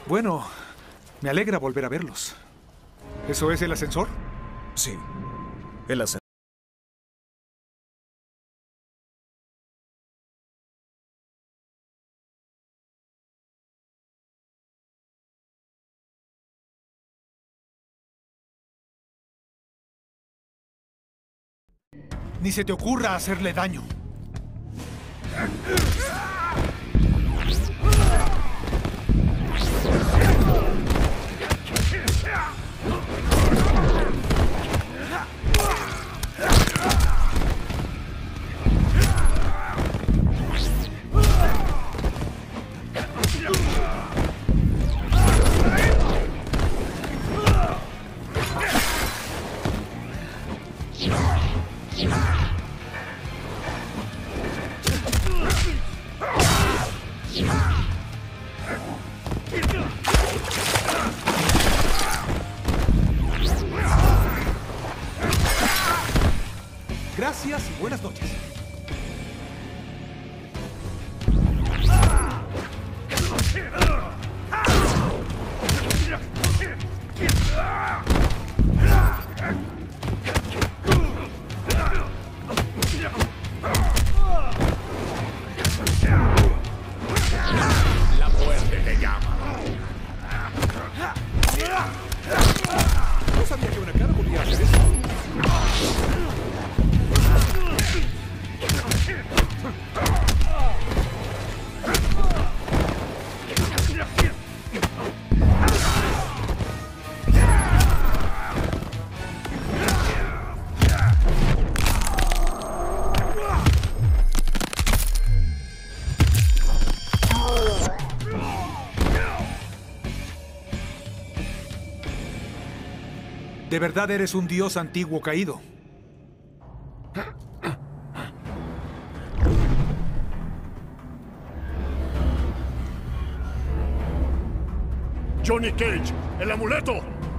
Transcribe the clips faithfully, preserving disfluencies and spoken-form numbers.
Bueno, me alegra volver a verlos. ¿Eso es el ascensor? Sí, el ascensor. Ni se te ocurra hacerle daño. Gracias y buenas noches. La muerte te llama. No sabía que una cara podía hacer eso. De verdad eres un dios antiguo caído. Johnny Cage, el amuleto.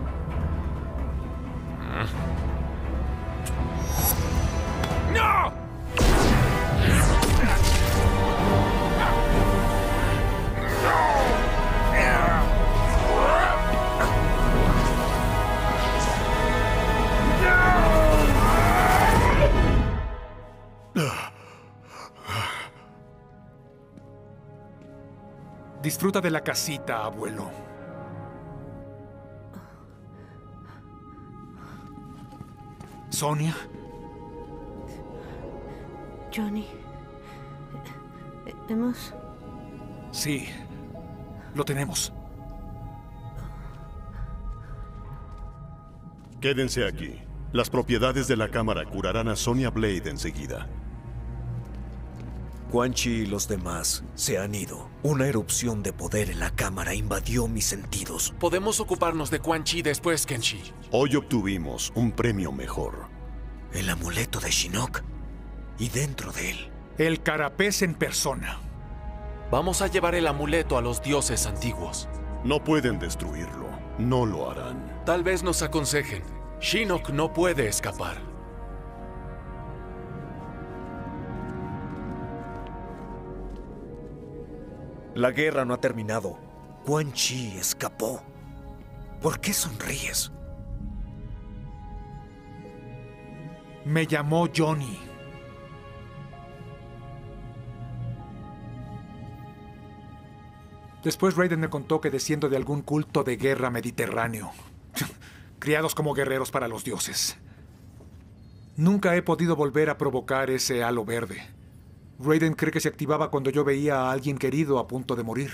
¡No! Disfruta de la casita, abuelo. ¿Sonia? Johnny. ¿Hemos...? Sí, lo tenemos. Quédense aquí. Las propiedades de la cámara curarán a Sonya Blade enseguida. Quan Chi y los demás se han ido. Una erupción de poder en la cámara invadió mis sentidos. Podemos ocuparnos de Quan Chi después, Kenshi. Hoy obtuvimos un premio mejor. El amuleto de Shinnok. Y dentro de él, El Carapés en persona. Vamos a llevar el amuleto a los dioses antiguos. No pueden destruirlo. No lo harán. Tal vez nos aconsejen. Shinnok no puede escapar. la guerra no ha terminado. Quan Chi escapó. ¿Por qué sonríes? Me llamó Johnny. Después Raiden me contó que desciendo de algún culto de guerra mediterráneo. Criados como guerreros para los dioses. Nunca he podido volver a provocar ese halo verde. Raiden cree que se activaba cuando yo veía a alguien querido a punto de morir.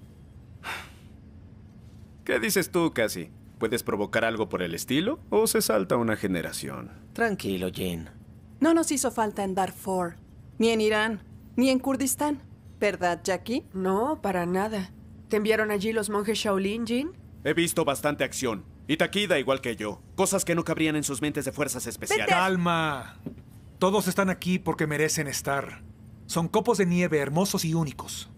¿Qué dices tú, Cassie? ¿Puedes provocar algo por el estilo o se salta una generación? Tranquilo, Jin. No nos hizo falta en Darfur, ni en Irán, ni en Kurdistán. ¿Verdad, Jackie? No, para nada. ¿Te enviaron allí los monjes Shaolin, Jin? He visto bastante acción. Y Takida igual que yo. Cosas que no cabrían en sus mentes de fuerzas especiales. ¡Calma! Todos están aquí porque merecen estar. Son copos de nieve hermosos y únicos.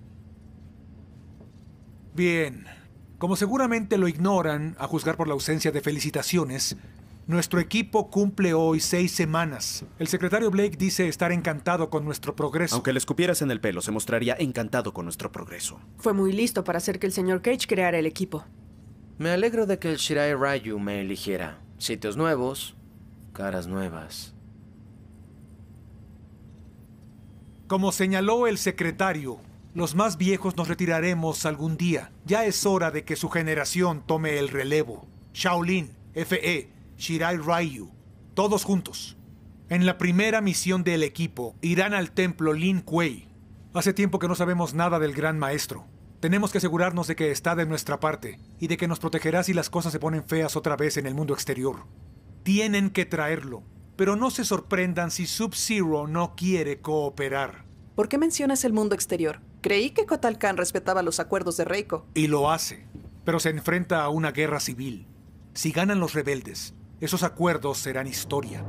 Bien. Como seguramente lo ignoran, a juzgar por la ausencia de felicitaciones, Nuestro equipo cumple hoy seis semanas. El secretario Blake dice estar encantado con nuestro progreso. Aunque le escupieras en el pelo, se mostraría encantado con nuestro progreso. Fue muy listo para hacer que el señor Cage creara el equipo. Me alegro de que el Shirai Ryu me eligiera. Sitios nuevos, caras nuevas. Como señaló el secretario, los más viejos nos retiraremos algún día. Ya es hora de que su generación tome el relevo. Shaolin, F E, Shirai Ryu, todos juntos. En la primera misión del equipo, irán al templo Lin Kuei. Hace tiempo que no sabemos nada del gran maestro. Tenemos que asegurarnos de que está de nuestra parte y de que nos protegerá si las cosas se ponen feas otra vez en el mundo exterior. Tienen que traerlo, pero no se sorprendan si Sub-Zero no quiere cooperar. ¿Por qué mencionas el mundo exterior? Creí que Kotal Kahn respetaba los acuerdos de Reiko. Y lo hace, pero se enfrenta a una guerra civil. Si ganan los rebeldes, esos acuerdos serán historia.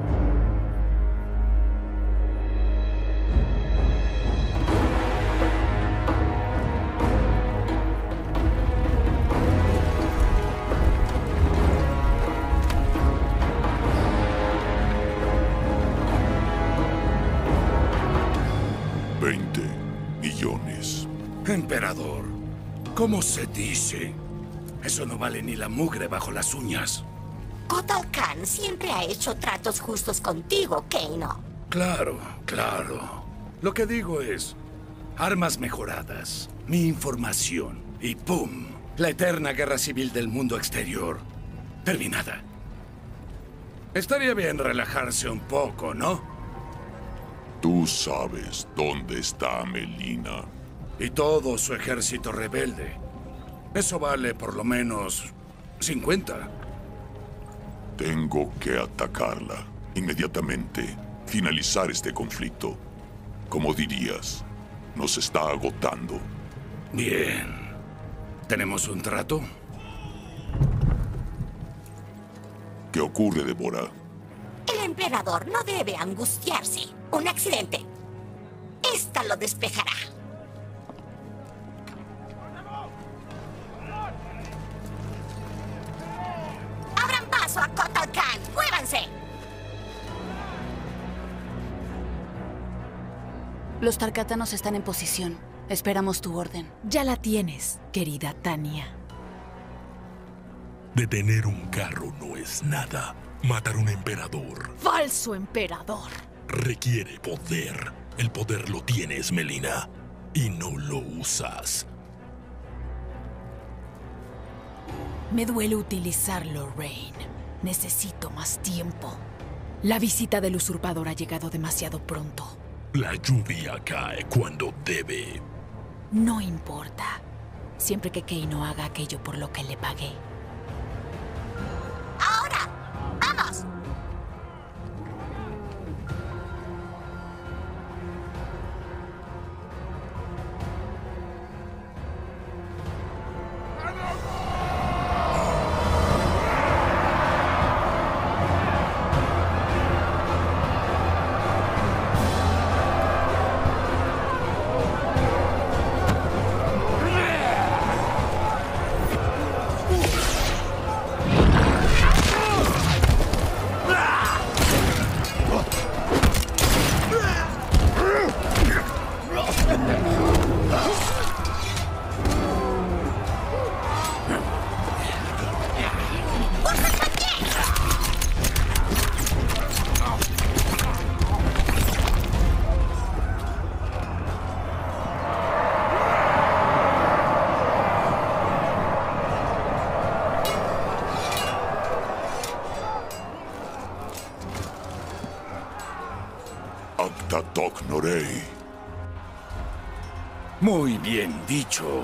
veinte millones. Emperador, ¿cómo se dice? Eso no vale ni la mugre bajo las uñas. Kotal Kahn siempre ha hecho tratos justos contigo, Kano. Claro, claro. Lo que digo es, armas mejoradas, mi información y ¡pum! La eterna guerra civil del mundo exterior. Terminada. Estaría bien relajarse un poco, ¿no? Tú sabes dónde está Melina. Y todo su ejército rebelde. Eso vale por lo menos cincuenta. Tengo que atacarla inmediatamente. Finalizar este conflicto. Como dirías, nos está agotando. Bien. ¿Tenemos un trato? ¿Qué ocurre, Deborah? El emperador no debe angustiarse. Un accidente. Esta lo despejará. ¡Abran paso a Kotal Kahn! ¡Muévanse! Los tarkatanos están en posición. Esperamos tu orden. Ya la tienes, querida Tanya. Detener un carro no es nada. Matar un emperador ¡Falso emperador! requiere poder. El poder lo tienes, Melina, y no lo usas. Me duele utilizarlo, Rain. Necesito más tiempo. La visita del usurpador ha llegado demasiado pronto. La lluvia cae cuando debe. No importa. Siempre que Kano haga aquello por lo que le pagué. ¡Ahora! ¡Vamos! Acta Doc Norei. Muy bien dicho.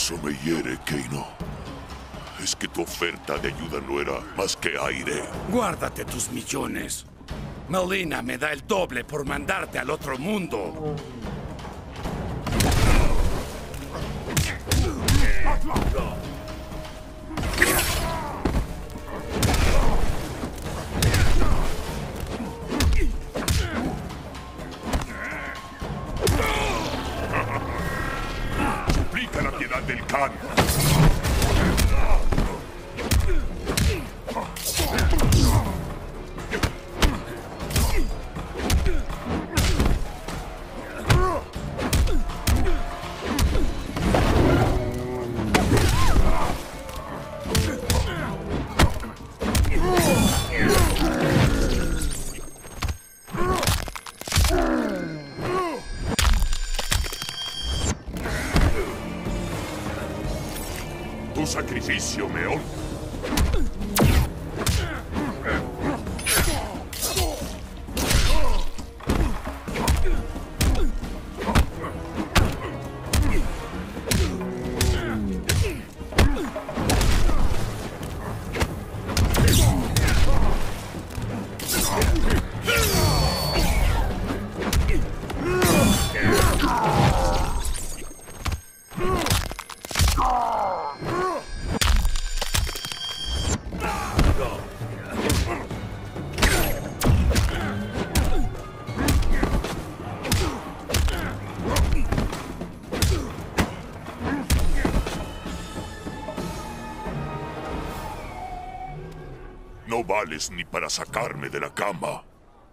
Eso me hiere, Kano. Es que tu oferta de ayuda no era más que aire. Guárdate tus millones. Melina me da el doble por mandarte al otro mundo. Suplica la piedad del Khan. Tu sacrificio me honra. No vales ni para sacarme de la cama.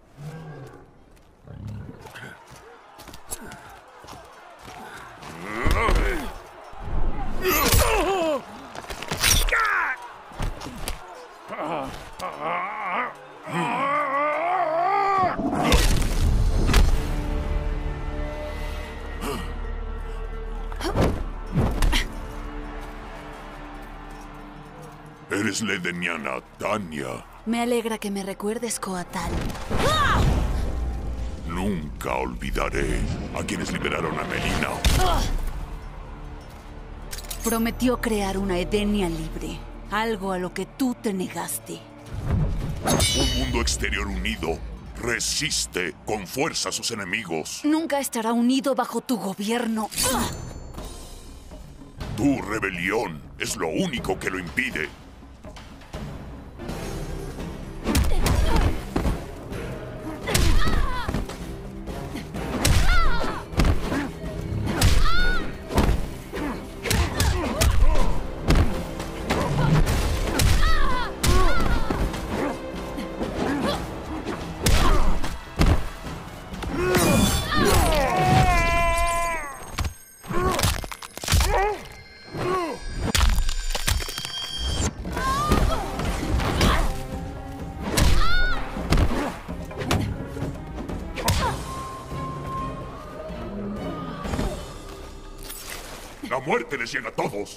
Eres la edeniana Tanya. Me alegra que me recuerdes, Koatal. Nunca olvidaré a quienes liberaron a Melina. Prometió crear una Edenia libre, algo a lo que tú te negaste. Un mundo exterior unido resiste con fuerza a sus enemigos. Nunca estará unido bajo tu gobierno. Tu rebelión es lo único que lo impide. La muerte les llega a todos.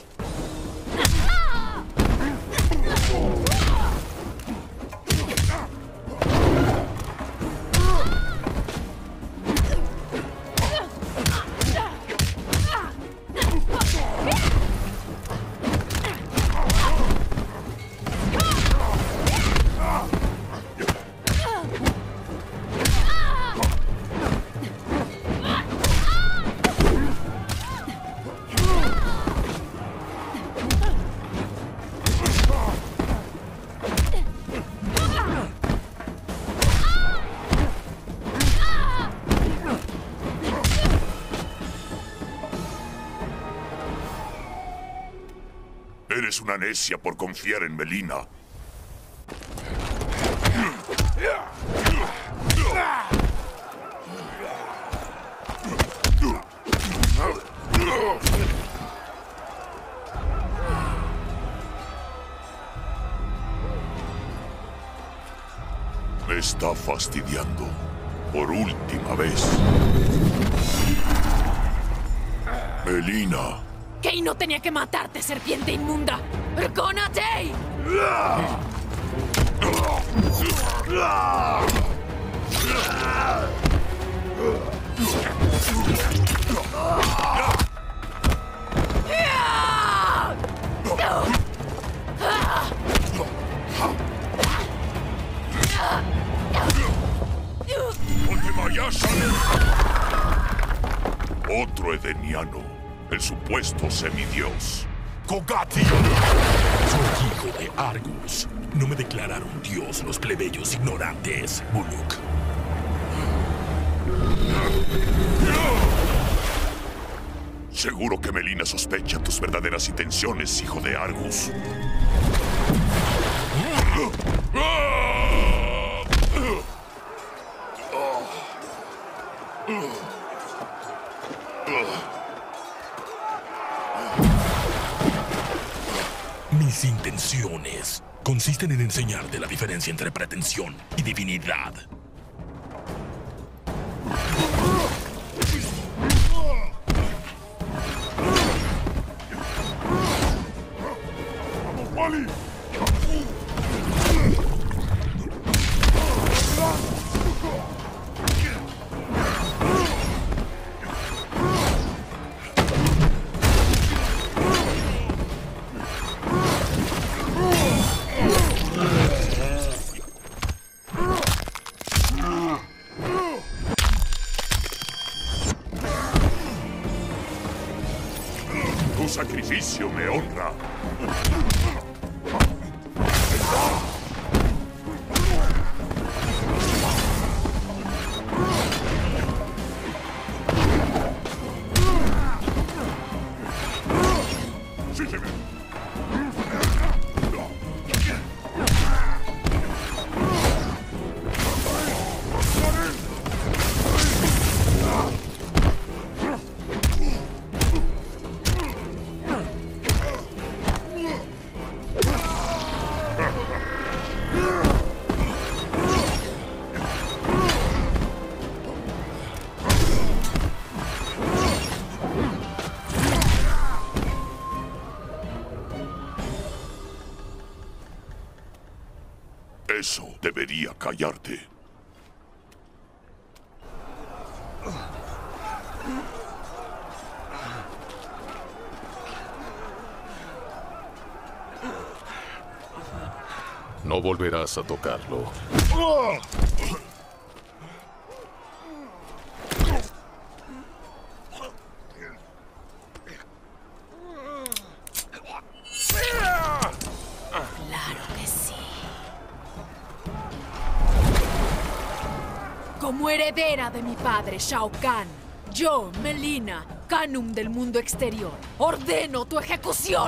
Eres una necia por confiar en Melina. Me está fastidiando. Por última vez. Melina. Kano tenía que matarte, serpiente inmunda. ¡Recónate! ¡Ya! Otro edeniano, el supuesto semidios. ¡Kogati! Soy hijo de Argus. No me declararon dios los plebeyos ignorantes, Buluk. Seguro que Melina sospecha tus verdaderas intenciones, hijo de Argus. Mis intenciones consisten en enseñarte la diferencia entre pretensión y divinidad. ¡Wally! Tu sacrificio me honra. Eso debería callarte. No volverás a tocarlo. Claro que sí. Como heredera de mi padre, Shao Kahn, yo, Melina, Canum del mundo exterior, ordeno tu ejecución.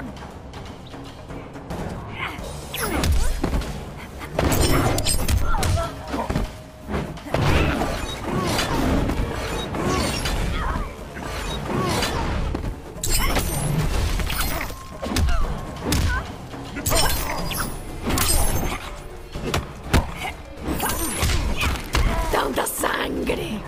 ¡Tanta sangre!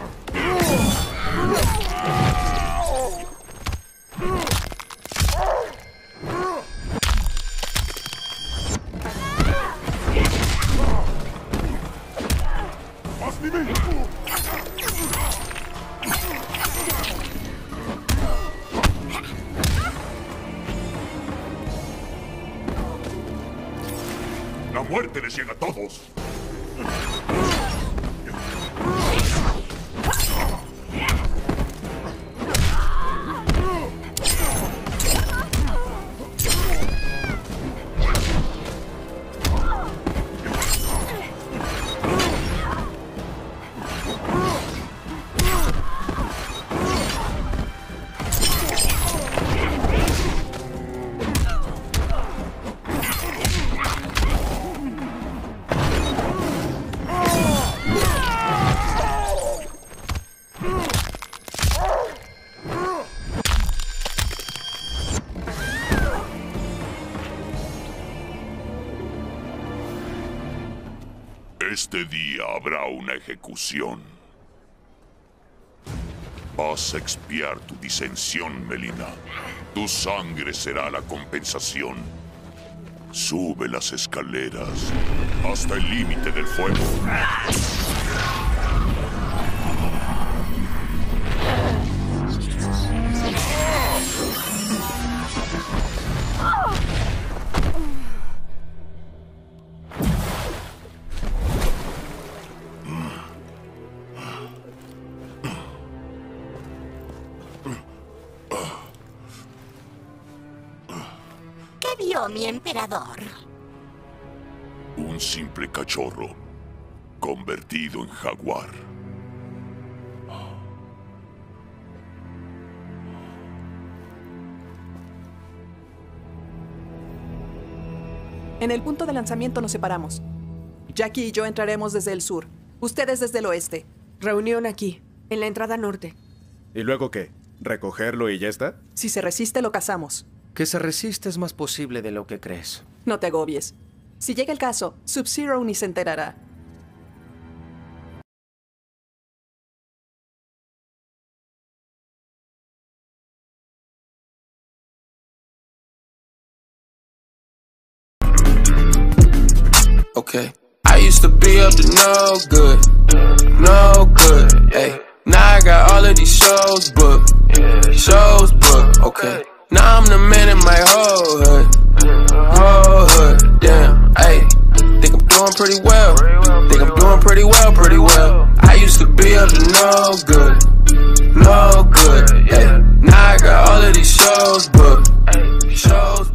La muerte les llega a todos. Este día habrá una ejecución. Vas a expiar tu disensión, Melina. Tu sangre será la compensación. Sube las escaleras hasta el límite del fuego. pasó, mi emperador? Un simple cachorro convertido en jaguar. En el punto de lanzamiento nos separamos. Jackie y yo entraremos desde el sur. Ustedes desde el oeste. Reunión aquí, en la entrada norte. ¿Y luego qué? ¿Recogerlo y ya está? Si se resiste, lo cazamos. Que se resiste es más posible de lo que crees. No te agobies. Si llega el caso, Sub-Zero ni se enterará. Okay. I used to be up to no good, no good, ayy. Now I got all of these shows booked, shows booked, okay. Now I'm the man in my whole hood, whole hood, damn, ayy. Think I'm doing pretty well, think I'm doing pretty well, pretty well. I used to be up to no good, no good, yeah. Now I got all of these shows booked, shows